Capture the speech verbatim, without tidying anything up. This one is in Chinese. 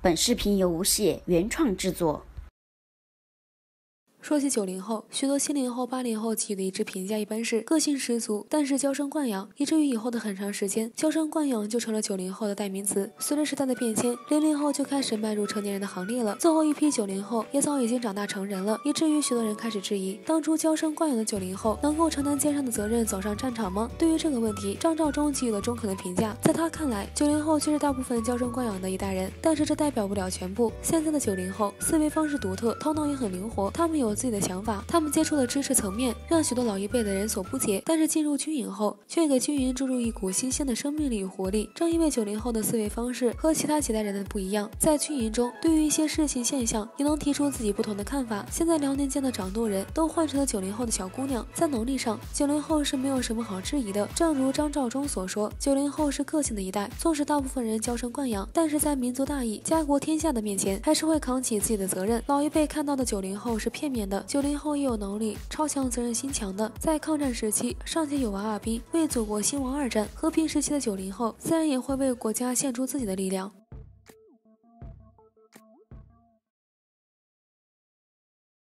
本视频由吴谢原创制作。 说起九零后，许多七零后、八零后给予的一致评价一般是个性十足，但是娇生惯养，以至于以后的很长时间，娇生惯养就成了九零后的代名词。随着时代的变迁，零零后就开始迈入成年人的行列了，最后一批九零后也早已经长大成人了，以至于许多人开始质疑，当初娇生惯养的九零后能够承担肩上的责任，走上战场吗？对于这个问题，张召忠给予了中肯的评价。在他看来，九零后却是大部分娇生惯养的一代人，但是这代表不了全部。现在的九零后思维方式独特，头脑也很灵活，他们有自己的想法，他们接触的知识层面让许多老一辈的人所不解，但是进入军营后却给军营注入一股新鲜的生命力与活力。正因为九零后的思维方式和其他几代人的不一样，在军营中对于一些事情现象也能提出自己不同的看法。现在辽宁间的掌舵人都换成了九零后的小姑娘，在能力上九零后是没有什么好质疑的。正如张召忠所说，九零后是个性的一代，纵使大部分人娇生惯养，但是在民族大义、家国天下的面前，还是会扛起自己的责任。老一辈看到的九零后是片面的，九零后也有能力、超强责任心强的。在抗战时期尚且有娃娃兵为祖国兴亡二战，和平时期的九零后自然也会为国家献出自己的力量。